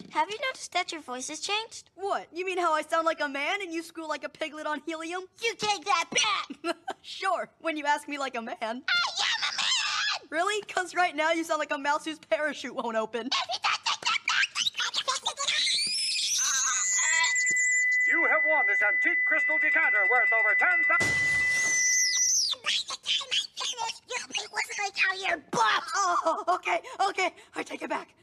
Have you noticed that your voice has changed? What? You mean how I sound like a man and you squeal like a piglet on helium? You take that back! Sure, when you ask me like a man. I am a man! Really? 'Cause right now you sound like a mouse whose parachute won't open. You have won this antique crystal decanter worth over 10,000. It wasn't like how you're buff! Oh, okay, I take it back.